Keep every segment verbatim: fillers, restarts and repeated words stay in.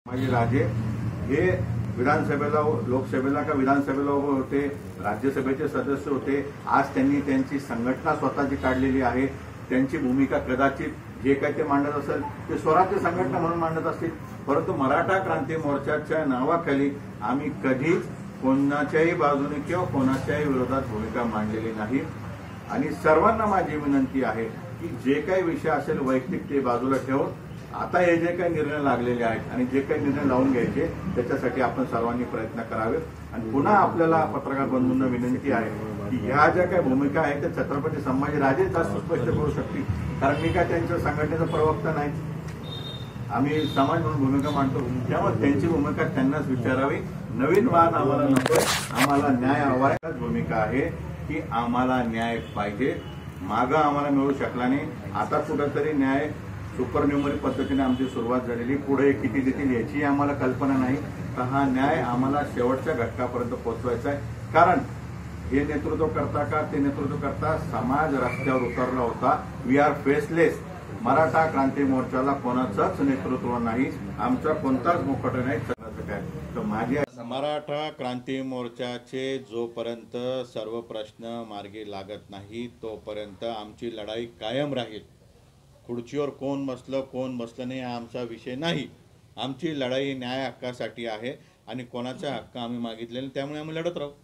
माझे राजे हे विधानसभेला लोकसभेला का विधानसभेला उभे होते, राज्यसभेचे सदस्य होते। आज त्यांनी त्यांची संघटना स्वतःची काढलेली आहे। त्यांची भूमिका कदाचित जे काही ते मांडत असेल ते स्वराज्य संघटना म्हणून मांडत असतील, परंतु मराठा क्रांती मोर्चाच्या नावाखाली आम्ही कधीच कोणाच्याही बाजूने किंवा कोणाच्याही विरोधात भूमिका मांडलेली नाही। आणि सर्वांना माझी विनंती आहे की जे काही विषय असेल वैयक्तिक ते बाजूला ठेवून आता हे जे काही निर्णय लागलेले आहेत आणि जे काही निर्णय लावून घ्यायचे त्याच्यासाठी आपण सर्वांनी प्रयत्न करावेत। आणि पुन्हा आपल्याला पत्रकार बंधूंना विनंती आहे की ह्या ज्या काही भूमिका आहेत त्या छत्रपती संभाजीराजे जास्त स्पष्ट करू शकतील, कारण मी काय त्यांच्या संघटनेचा प्रवक्ता नाही। आम्ही समाज म्हणून भूमिका मांडतो, त्यामुळे त्यांची भूमिका त्यांनाच विचारावी। नवीन वाद आम्हाला नको, आम्हाला न्याय हवायच भूमिका आहे की आम्हाला न्याय पाहिजे। मागं आम्हाला मिळू शकला नाही, आता कुठंतरी न्याय सुपर न्यूमरी पद्धतीने आमची सुरुवात झालेली, पुढे किती देतील याची आम्हाला कल्पना नाही। तर हा न्याय आम्हाला शेवटच्या घटकापर्यंत पोहोचवायचा आहे, कारण हे नेतृत्व करता का ते नेतृत्व करता समाज रस्त्यावर उतरला होता। We are faceless. Maratha Kranti मोर्चाला कोणाचंच नेतृत्व नाही, आमचा कोणताच मुखवटा नाही। काय तर माझी मराठा क्रांती मोर्चाचे जोपर्यंत सर्व प्रश्न मार्गी लागत नाही तोपर्यंत आमची लढाई कायम राहील। खुर्चीवर कोण बसलं कोण बसलं नाही हा आमचा विषय नाही। आमची लढाई न्याय हक्कासाठी आहे आणि कोणाचा हक्क आम्ही मागितलेला, त्यामुळे आम्ही लढत राहू।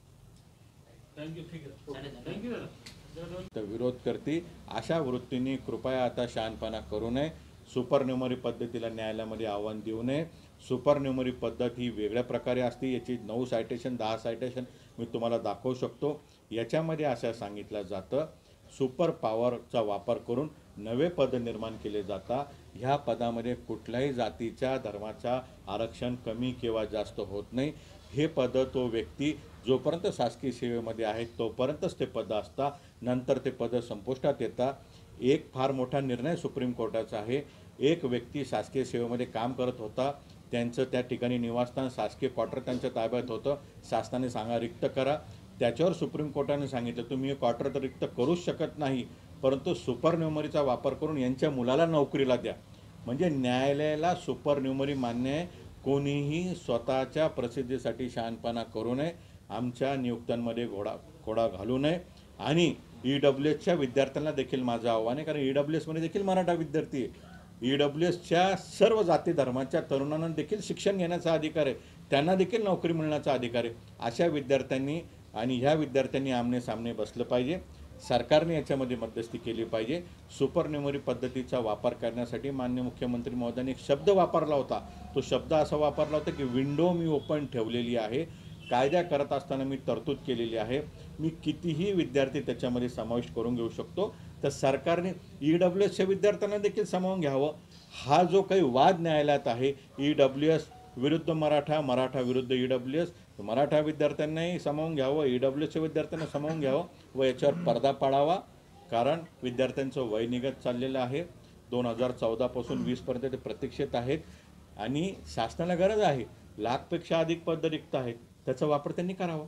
तर विरोध करती अशा वृत्तीने कृपया आता शहाणपणा करू नये। सुपर न्यूमरी पद्धतीला न्यायालयामध्ये आव्हान देऊ नये। सुपर न्यूमरी पद्धत ही वेगळ्या प्रकारे असते, याची नऊ सायटेशन दहा सायटेशन मी तुम्हाला दाखवू शकतो। याच्यामध्ये असं सांगितलं जातं सुपर पॉवरचा वापर करून नवे पद निर्माण केले जातात। ह्या पदामध्ये कुठल्याही जातीच्या धर्माचा आरक्षण कमी किंवा जास्त होत नाही। हे पद तो व्यक्ती जोपर्यंत शासकीय सेवेमध्ये आहे तोपर्यंतच ते पद असतात, नंतर ते पद संपुष्टात येतात। एक फार मोठा निर्णय सुप्रीम कोर्टाचा आहे। एक व्यक्ती शासकीय सेवेमध्ये काम करत होता, त्यांचं त्या ठिकाणी निवासस्थान शासकीय क्वार्टर त्यांच्या ताब्यात होतं, शासनाने सांगा रिक्त करा। त्याच्यावर सुप्रीम कोर्टाने सांगितलं तुम्ही क्वार्टर तर रिक्त करूच शकत नाही, परंतु सुपर न्यूमरीचा वापर करून यांच्या मुलाला नोकरीला द्या। म्हणजे न्यायालयाला सुपर न्यूमरी मान्य आहे। कोणीही स्वतःच्या प्रसिद्धीसाठी शहाणपणा करू नये, आमच्या नियुक्त्यांमध्ये घोडा घोडा घालू नये। आणि ई डब्ल्यू एसच्या विद्यार्थ्यांना देखील माझं आव्हान आहे, कारण ई डब्ल्यू एसमध्ये देखील मराठा विद्यार्थी आहे। ई डब्ल्यू एसच्या सर्व जाती धर्माच्या तरुणांना देखील शिक्षण घेण्याचा अधिकार आहे, त्यांना देखील नोकरी मिळण्याचा अधिकार आहे। अशा विद्यार्थ्यांनी आणि ह्या विद्यार्थ्यांनी आमने सामने बसलं पाहिजे। सरकारने याच्यामध्ये मध्यस्थी केली पाहिजे। सुपर न्यूमरी पद्धतीचा वापर करण्यासाठी माननीय मुख्यमंत्री महोदयांनी एक शब्द वापरला होता, तो शब्द असा वापरला होता की विंडो मी ओपन ठेवलेली आहे। कायदा करत असताना मी तरतूद केलेली आहे, मी कितीही विद्यार्थी त्याच्यामध्ये समाविष्ट करून घेऊ शकतो। तर सरकारने ई डब्ल्यू एसच्या विद्यार्थ्यांना देखील सामावून घ्यावं। हा जो काही वाद न्यायालयात आहे ई डब्ल्यू एस विरुद्ध मराठा, मराठा विरुद्ध ई डब्ल्यू एस, मराठा विद्यार्थ्यांनाही सामावून घ्यावं, ई डब्ल्यू एसच्या विद्यार्थ्यांना सामावून घ्यावं व याच्यावर पडदा पाडावा। कारण विद्यार्थ्यांचं वय निघत चाललेलं आहे। दोन हजार चौदापासून वीसपर्यंत ते प्रतीक्षेत आहेत आणि शासनाला गरज आहे, लाखपेक्षा अधिक पद रिक्त आहेत, त्याचा वापर त्यांनी करावा।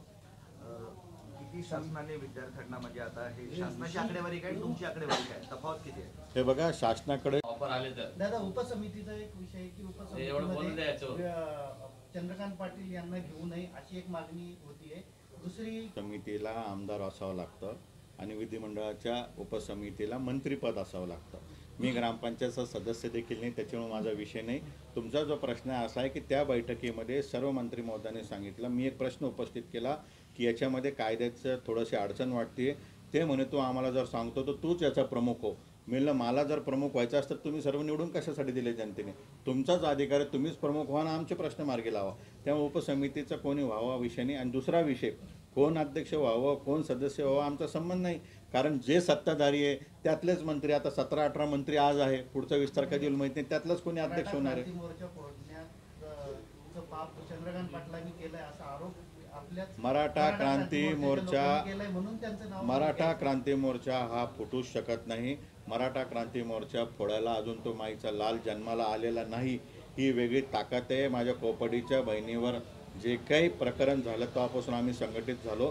किती शासनाने विद्यार्थ्यांना म्हणजे आता हे शासनाची आकडेवारी काय तुमची आकडेवारी काय तफावत किती आहे? हे बघा शासनाकडे ऑफर आले तर दादा उपसमितीचा एक विषय आहे की उपसमितीमध्ये चंद्रकांत पाटील यांना घेऊ नये अशी एक मागणी होतीये। दुसरी समितीला आमदार असावं लागतं आणि विधिमंडळाच्या उपसमितीला मंत्रिपद असावं लागतं। मी ग्रामपंचायतचा सदस्य देखील नाही, त्याच्यामुळे माझा विषय नाही। तुमचा जो प्रश्न असा आहे की त्या बैठकीमध्ये सर्व मंत्री महोदयांनी सांगितलं, मी एक प्रश्न उपस्थित केला की याच्यामध्ये कायद्याचं थोडंशी अडचण वाटते। ते म्हणे तू आम्हाला जर सांगतो तर तूच याचा प्रमुख हो। म्हणलं मला जर प्रमुख व्हायचं असतं तुम्ही सर्व निवडून कशासाठी दिले जनतेने? तुमचाच अधिकार आहे, तुम्हीच प्रमुख व्हा आणि आमचे प्रश्न मार्गी लावा। त्यामुळे उपसमितीचा कोणी व्हावा विषय नाही। आणि दुसरा विषय कोण अध्यक्ष व्हावं कोण सदस्य व्हावं आमचा संबंध नाही, कारण जे सत्ताधारी आहे त्यातलेच मंत्री, आता सतरा अठरा मंत्री आज आहे, पुढचा विस्तार कधी होईल माहिती नाही, त्यातलंच कोणी अध्यक्ष होणार आहे। चंद्रकांत पाटलांनी केलाय असा आरोप मराठा क्रांती मोर्चा मराठा क्रांती मोर्चा हा फुटूच शकत नाही। मराठा क्रांती मोर्चा फोडायला अजून तो माईचा लाल जन्माला आलेला नाही, ही वेगळी ताकद आहे। माझ्या कोपडीच्या बहिणीवर जे काही प्रकरण झालं तेव्हापासून आम्ही संघटित झालो,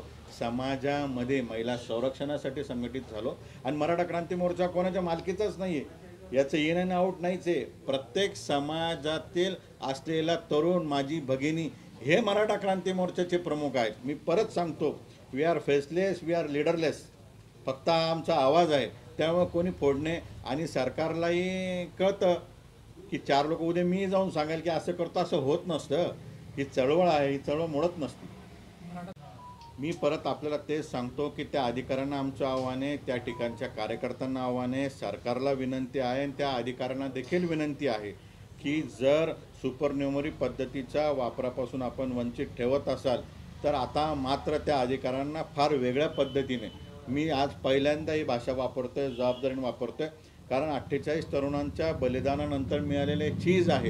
समाजामध्ये महिला संरक्षणासाठी संघटित झालो। आणि मराठा क्रांती मोर्चा कोणाच्या मालकीचाच नाही आहे, याचं इन अँड आऊट नाहीच आहे. प्रत्येक समाजातील असलेला तरुण, माझी भगिनी हे मराठा क्रांती मोर्चाचे प्रमुख आहेत. मी परत सांगतो, we are faceless, we are leaderless. फक्त हा आमचा आवाज आहे. त्यामुळे कोणी फोडणे आणि सरकारलाही कळतं की चार लोक उद्या मी जाऊन सांगाल की असं करतो, असं होत नसतं. ही चळवळ आहे, ही चळवळ मोडत नसते. मी परत आपल्याला तेच सांगतो की त्या अधिकाऱ्यांना आमचं आव्हान आहे, त्या ठिकाणच्या कार्यकर्त्यांना आव्हान आहे, सरकारला विनंती आहे आणि त्या अधिकाऱ्यांना देखील विनंती आहे की जर सुपर न्यूमरी पद्धतीच्या वापरापासून आपण वंचित ठेवत असाल तर आता मात्र त्या अधिकाऱ्यांना फार वेगळ्या पद्धतीने, मी आज पहिल्यांदा ही भाषा वापरतोय, जबाबदारीने वापरतोय, कारण अठ्ठेचाळीस तरुणांच्या बलिदानानंतर मिळालेले चीज आहे.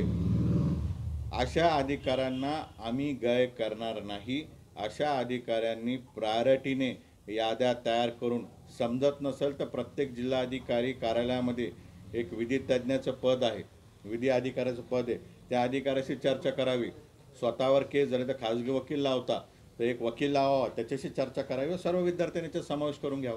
अशा अधिकाऱ्यांना आम्ही गय करणार नाही. अशा अधिकाऱ्यांनी प्रायोरिटीने याद्या तयार करून, समजत नसेल तर प्रत्येक जिल्हाधिकारी कार्यालयामध्ये एक विधी तज्ज्ञाचं पद आहे, विधी अधिकाऱ्याचं पद आहे, त्या अधिकाऱ्याशी चर्चा करावी. स्वतःवर केस झाले तर खाजगी वकील लावता, तर एक वकील लावावा, त्याच्याशी चर्चा करावी, सर्व विद्यार्थ्यांनी त्याचा समावेश करून घ्यावं.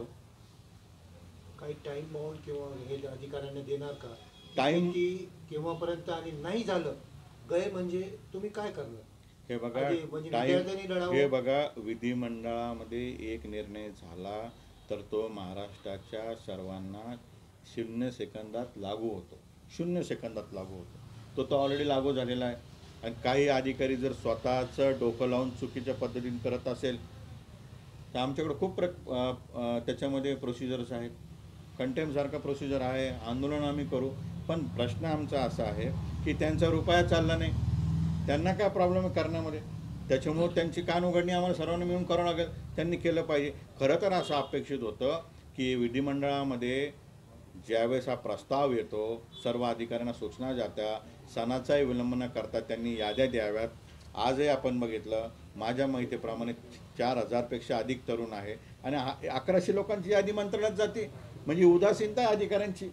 काही टाइम बाउंड किंवा हे अधिकाऱ्यांना देणार का टाइम की केव्हापर्यंत, आणि नाही झालं गय म्हणजे तुम्ही काय करणार? हे बघा, आधी म्हणजे टाइम विद्यार्थ्यांनी लढावं. हे बघा, विधिमंडळामध्ये एक निर्णय झाला तर तो महाराष्ट्राच्या सर्वांना शून्य सेकंदात लागू होतो. शून्य सेकंदात लागू होतो तो तो ऑलरेडी लागू झालेला आहे. आणि काही अधिकारी जर स्वतःचं डोकं लावून चुकीच्या पद्धतीने करत असेल तर आमच्याकडे खूप प्र त्याच्यामध्ये प्रोसिजर्स आहेत. कंटेम्पसारखा प्रोसिजर आहे, आंदोलन आम्ही करू. पण प्रश्न आमचा असा आहे की त्यांचा रुपया चालला नाही, त्यांना काय प्रॉब्लेम आहे करण्यामध्ये, त्याच्यामुळं त्यांची कान उघडणी आम्हाला सर्वांना मिळून करावं लागेल. त्यांनी केलं पाहिजे. खरं तर असं अपेक्षित होतं की विधिमंडळामध्ये ज्यावेळेस हा प्रस्ताव येतो, सर्व अधिकाऱ्यांना सूचना जात्या, सणाचाही विलंब न करता त्यांनी याद्या द्याव्यात. आजही आपण बघितलं, माझ्या माहितीप्रमाणे चार हजारपेक्षा अधिक तरुण आहे आणि अकराशे लोकांची यादी मंत्रालयात जाते. म्हणजे उदासीनता आहे अधिकाऱ्यांची,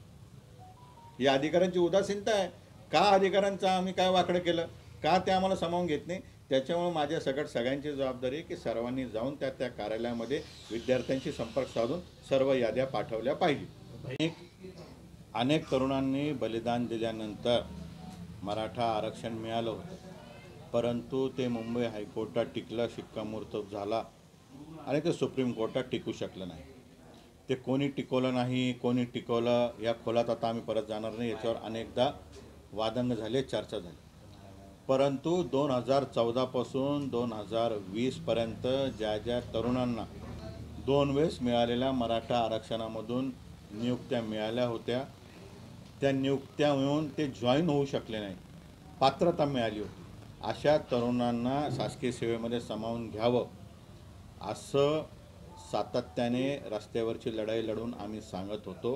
या अधिकाऱ्यांची उदासीनता आहे. का अधिकाऱ्यांचं आम्ही काय वाकडं केलं, का ते आम्हाला सामावून घेत नाही? त्याच्यामुळे माझ्या सगळ्यात सगळ्यांची जबाबदारी आहे की सर्वांनी जाऊन त्या त्या कार्यालयामध्ये विद्यार्थ्यांशी संपर्क साधून सर्व याद्या पाठवल्या पाहिजे. अनेक अनेक तरुणांनी बलिदान दिल्यानंतर मराठा आरक्षण मिळालं होतं, परंतु ते मुंबई हायकोर्टात टिकलं, शिक्कामोर्तब झाला आणि ते सुप्रीम कोर्टात टिकू शकलं नाही. ते कोणी टिकवलं नाही, कोणी टिकवलं, या खोलात आता आम्ही परत जाणार नाही. याच्यावर अनेकदा वादंग झाले, चर्चा झाली. परंतु दोन हजार चौदापासून दोन हजार वीसपर्यंत ज्या ज्या तरुणांना दोन वेळेस मिळालेल्या मराठा आरक्षणामधून नियुक्त्या मिळाल्या होत्या, त्या नियुक्त्या मिळून ते जॉईन होऊ शकले नाही, पात्रता मिळाली होती, अशा तरुणांना शासकीय सेवेमध्ये सामावून घ्यावं असं सातत्याने रस्त्यावरची लढाई लढून आम्ही सांगत होतो.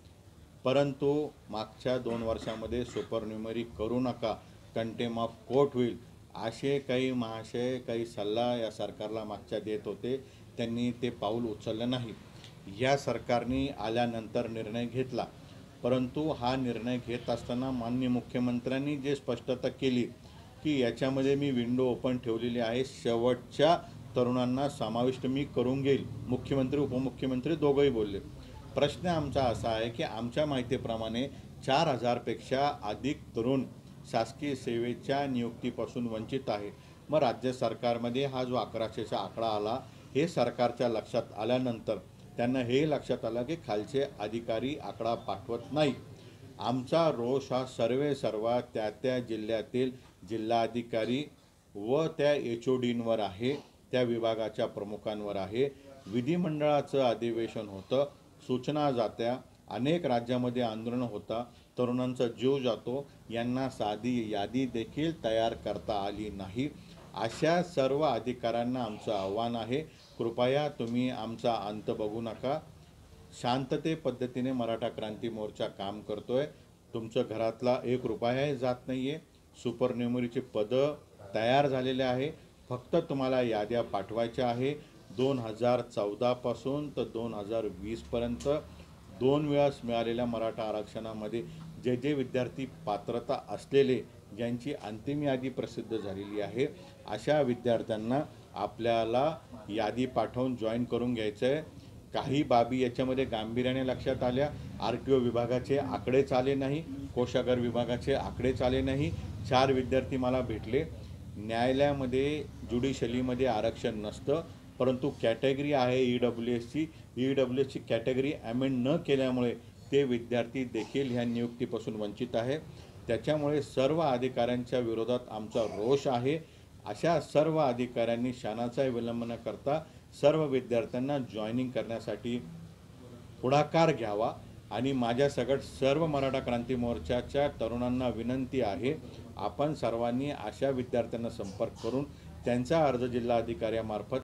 परंतु मागच्या दोन वर्षामध्ये सुपर न्यूमरी करू नका, कंटेम ऑफ कोर्ट होईल, असे काही महाशय काही सल्ला या सरकारला मागच्या देत होते. त्यांनी ते पाऊल उचललं नाही. या सरकारने आल्यानंतर निर्णय घेतला, परंतु हा निर्णय घेत असताना माननीय मुख्यमंत्र्यांनी जे स्पष्टता केली की याच्यामध्ये मी विंडो ओपन ठेवलेली आहे, शेवटच्या तरुणांना समाविष्ट मी करून घेईल. मुख्यमंत्री उपमुख्यमंत्री दोघंही बोलले. प्रश्न आमचा असा आहे की आमच्या माहितीप्रमाणे चार हजारपेक्षा अधिक तरुण शासकीय सेवेच्या नियुक्तीपासून वंचित आहे. मग राज्य सरकारमध्ये हा जो अकराशेचा आकडा आला, हे सरकारच्या लक्षात आल्यानंतर त्यांना हे लक्षात आलं की खालचे अधिकारी आकडा पाठवत नाही. आमचा रोष हा सर्वे सर्वा त्या त्या जिल्ह्यातील जिल्हाधिकारी व त्या एच ओ डींवर आहे, त्या विभागाच्या प्रमुखांवर आहे. विधिमंडळाचं अधिवेशन होतं, सूचना जात्या, अनेक राज्यामध्ये आंदोलन होता, तरुणांचा जीव जातो, यांना साधी यादी देखील तयार करता आली नाही. अशा सर्व अधिकाऱ्यांना आमचं आव्हान आहे, कृपया तुम्ही आमचा अंत बघू नका. शांतते पद्धतीने मराठा क्रांती मोर्चा काम करतोय. तुमचं घरातला एक रुपयाही जात नाही आहे. सुपर न्यूमरीचे पदं तयार झालेले आहे, फक्त तुम्हाला याद्या पाठवायच्या आहे. दोन हजार चौदापासून तर दोन हजार वीसपर्यंत दोन वेळास मिळालेल्या मराठा आरक्षणामध्ये जे जे विद्यार्थी पात्रता असलेले, ज्यांची अंतिम यादी प्रसिद्ध झालेली आहे, अशा विद्यार्थ्यांना आपल्याला यादी पाठवून जॉईन करून घ्यायचं आहे. काही बाबी याच्यामध्ये गांभीर्याने लक्षात आल्या. आर टी ओ विभागाचे आकडेच आले नाही, कोषागार विभागाचे आकडेच आले नाही. चार विद्यार्थी मला भेटले. न्यायालयामध्ये ज्युडिशलीमध्ये आरक्षण नसतं, परंतु कॅटेगरी आहे ई डब्ल्यू एसची. ई डब्ल्यू एसची कॅटेगरी अमेंड न केल्यामुळे ते विद्यार्थी देखील ह्या नियुक्तीपासून वंचित आहे. त्याच्यामुळे सर्व अधिकाऱ्यांच्या विरोधात आमचा रोष आहे. अशा सर्व अधिकाऱ्यांनी क्षणाचाही विलंब न करता सर्व विद्यार्थ्यांना जॉईनिंग करण्यासाठी पुढाकार घ्यावा. आणि माझ्या सगळ्यात सर्व मराठा क्रांती मोर्चाच्या तरुणांना विनंती आहे, आपण सर्वांनी अशा विद्यार्थ्यांना संपर्क करून त्यांचा अर्ज जिल्हाधिकाऱ्यामार्फत